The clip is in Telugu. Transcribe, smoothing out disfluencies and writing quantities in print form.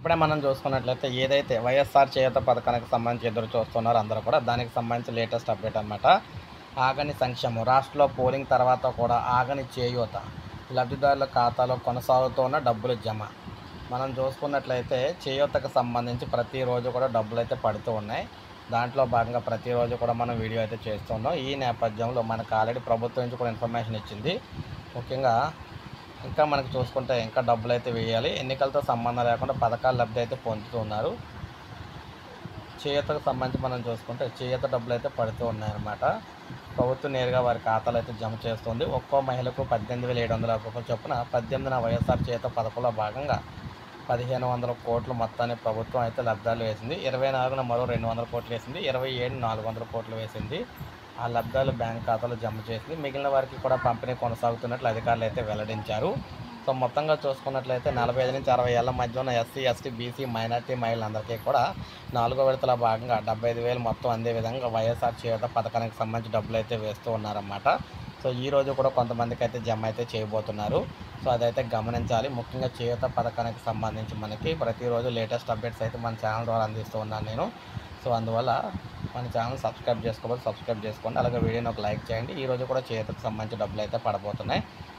ఇప్పుడే మనం చూసుకున్నట్లయితే ఏదైతే వైఎస్ఆర్ చేయూత పథకానికి సంబంధించి ఎదురు చూస్తున్నారో అందరూ కూడా దానికి సంబంధించి లేటెస్ట్ అప్డేట్ అనమాట. ఆగని సంక్షేమం రాష్ట్రంలో పోలింగ్ తర్వాత కూడా ఆగని చేయూత లబ్ధిదారుల ఖాతాలో కొనసాగుతున్న డబ్బులు జమ. మనం చూసుకున్నట్లయితే చేయూతకు సంబంధించి ప్రతిరోజు కూడా డబ్బులు అయితే పడుతూ ఉన్నాయి. దాంట్లో భాగంగా ప్రతిరోజు కూడా మనం వీడియో అయితే చేస్తున్నాం. ఈ నేపథ్యంలో మనకు ఆల్రెడీ ప్రభుత్వం నుంచి కూడా ఇన్ఫర్మేషన్ ఇచ్చింది. ముఖ్యంగా ఇంకా మనకు చూసుకుంటే ఇంకా డబ్బులు అయితే వేయాలి. ఎన్నికలతో సంబంధం లేకుండా పథకాల లబ్ధి అయితే పొందుతూ ఉన్నారు. చేయూతకు సంబంధించి మనం చూసుకుంటే చేయూత డబ్బులు అయితే పడుతూ ఉన్నాయన్నమాట. ప్రభుత్వం నేరుగా వారి ఖాతాలో అయితే జమ చేస్తుంది. ఒక్కో మహిళకు 18,700 రూపాయల చొప్పున 18న వైఎస్ఆర్ చేయూత పథకంలో భాగంగా 1,500 కోట్ల మొత్తాన్ని ప్రభుత్వం అయితే లబ్ధాలు వేసింది. 24న మరో 200 కోట్లు వేసింది. 27న 400 కోట్లు వేసింది. ఆ లబ్ధాలు బ్యాంక్ ఖాతాలో జమ చేసింది. మిగిలిన వారికి కూడా పంపిణీ కొనసాగుతున్నట్లు అధికారులు అయితే వెల్లడించారు. సో మొత్తంగా చూసుకున్నట్లయితే 45 నుంచి 60 ఏళ్ల మధ్య ఉన్న ఎస్సీ, ఎస్టీ, బీసీ, మైనార్టీ మహిళలందరికీ కూడా 4వ విడతల భాగంగా 75,000 మొత్తం అందే విధంగా వైఎస్ఆర్ చేయూత పథకానికి సంబంధించి డబ్బులు అయితే వేస్తూ ఉన్నారన్నమాట. సో ఈరోజు కూడా కొంతమందికి అయితే జమ అయితే చేయబోతున్నారు. సో అదైతే గమనించాలి. ముఖ్యంగా చేయూత పథకానికి సంబంధించి మనకి ప్రతిరోజు లేటెస్ట్ అప్డేట్స్ అయితే మన ఛానల్ ద్వారా అందిస్తూ ఉన్నాను నేను. సో అందువల్ల మన ఛానల్ సబ్స్క్రైబ్ చేసుకోవాలి, సబ్స్క్రైబ్ చేసుకోండి. అలాగే వీడియోని ఒక లైక్ చేయండి. ఈరోజు కూడా చేయూతకు సంబంధించి డబ్బులు అయితే పడబోతున్నాయి.